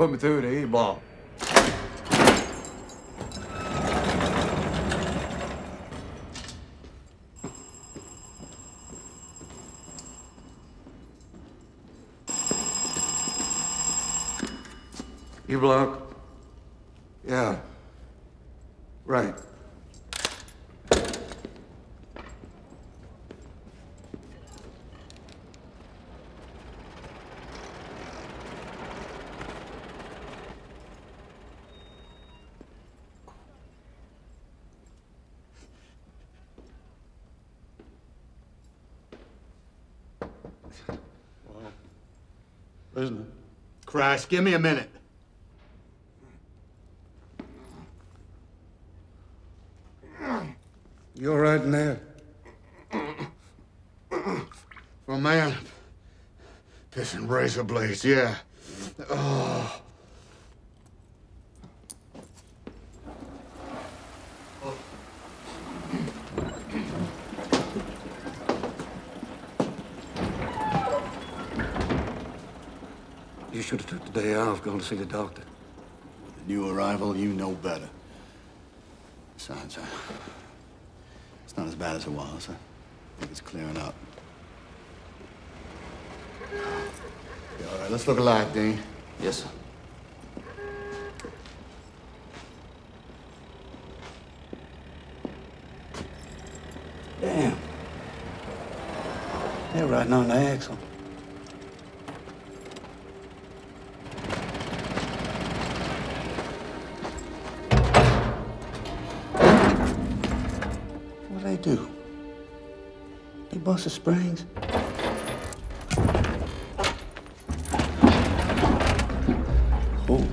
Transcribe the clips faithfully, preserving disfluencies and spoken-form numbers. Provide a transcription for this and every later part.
put me through the E-block. E-block? Yeah. Right. Well, prisoner. Christ, give me a minute. You all right in there? For a man, pissing razor blades, yeah. Oh. You should have took the day off, going to see the doctor. The new arrival, you know better. Besides, uh, it's not as bad as it was. I think it's clearing up. Yeah, all right, let's look alive, Dean. Yes, sir. Damn. They're writing on the axle. What do they do? They bust the springs? Oh.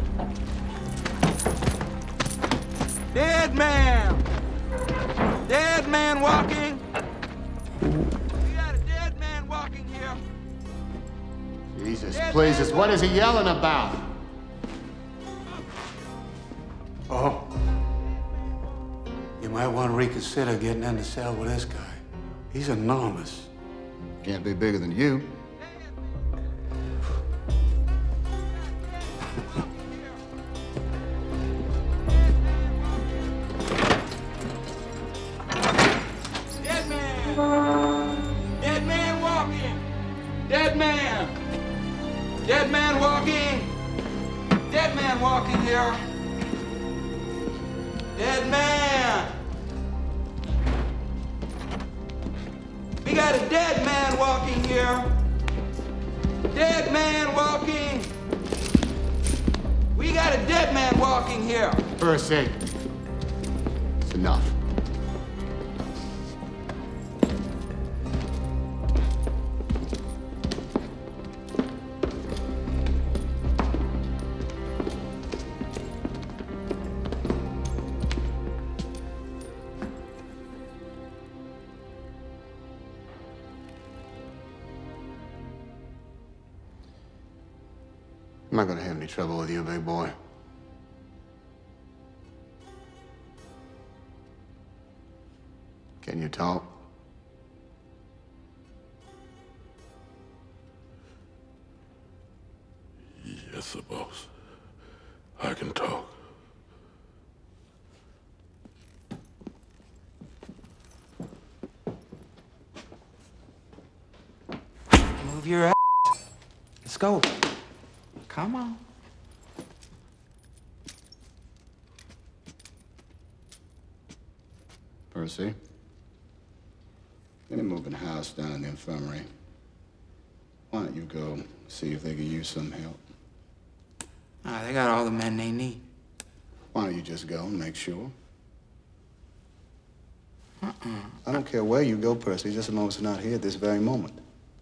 Dead man! Dead man walking! We got a dead man walking here! Jesus, please, us. What is he yelling about? Oh. You might want to reconsider getting in the cell with this guy. He's enormous. Can't be bigger than you. Dead man! Dead man walking! Dead man! Dead man walking! Dead man walking here! Dead man! We got a dead man walking here! Dead man walking! We got a dead man walking here! Percy, it's enough. I'm not gonna have any trouble with you, big boy. Can you talk? Yes, sir, boss. I can talk. Move your ass. Let's go. Come on. Percy, they're moving the house down in the infirmary. Why don't you go see if they can use some help? Ah, they got all the men they need. Why don't you just go and make sure? Uh-uh. I don't care where you go, Percy, just as long as it's not here at this very moment.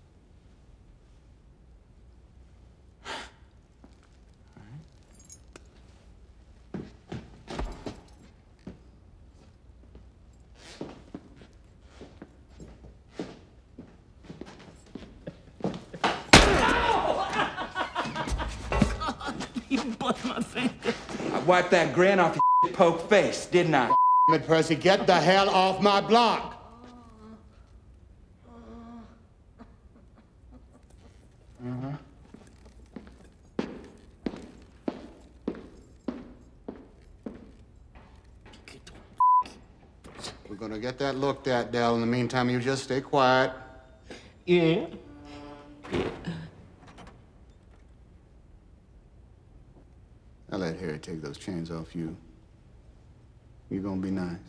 I wiped that grin off your poke face, didn't I? Damn it, Percy, get the hell off my block! Uh-huh. We're gonna get that looked at, Dell. In the meantime, you just stay quiet. Yeah. I'll let Harry take those chains off you. You gonna be nice?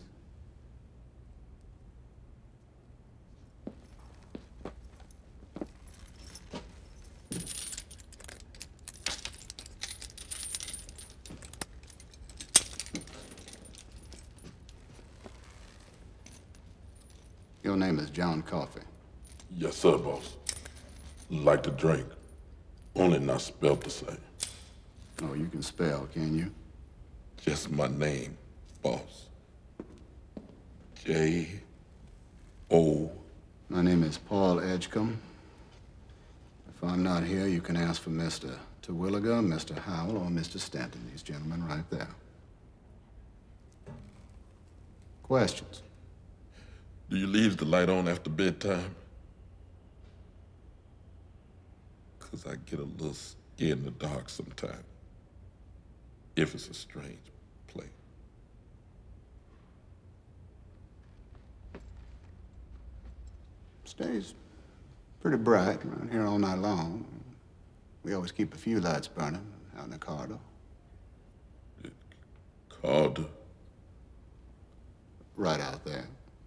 Your name is John Coffey. Yes, sir, boss. Like to drink, only not spelled the same. Oh, you can spell, can you? Just my name, boss. J O. My name is Paul Edgecombe. If I'm not here, you can ask for Mister Terwilliger, Mister Howell, or Mister Stanton. These gentlemen right there. Questions? Do you leave the light on after bedtime? Because I get a little scared in the dark sometimes. If it's a strange place. Stays pretty bright around here all night long. We always keep a few lights burning out in the corridor. Corridor? Right out there.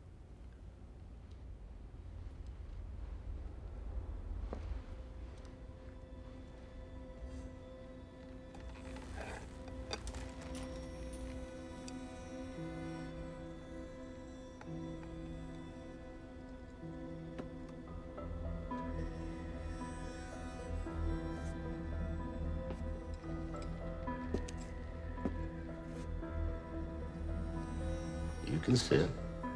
You can sit.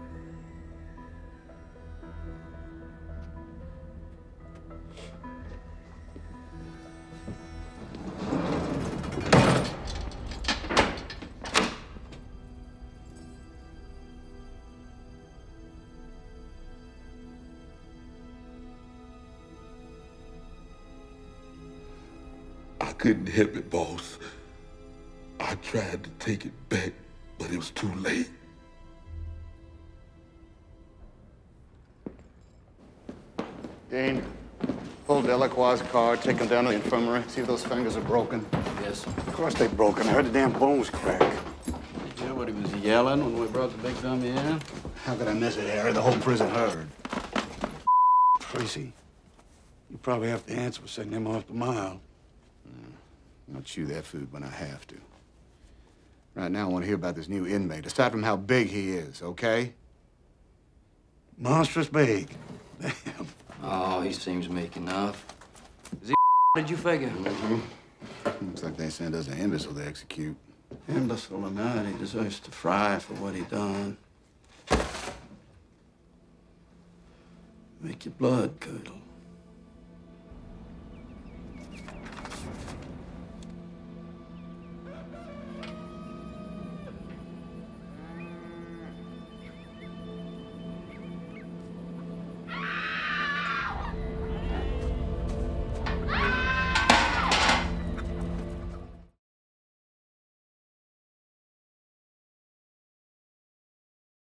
I couldn't help it, boss. I tried to take it back, but it was too late. Dean, pull Delacroix's car, take him down to the infirmary, see if those fingers are broken. Yes. Of course they broken. I heard the damn bones crack. Did you hear what he was yelling when we brought the big dummy in? How could I miss it, Harry? The whole prison heard. Tracy, you probably have to answer for sending him off the mile. I'll chew that food when I have to. Right now, I want to hear about this new inmate, aside from how big he is, okay? Monstrous big. Damn. Oh, he seems meek enough. Is he did you figure? Mm-hmm. Looks like they sent us an imbecile to execute. Imbecile or not, he deserves to fry for what he done. Make your blood curdle.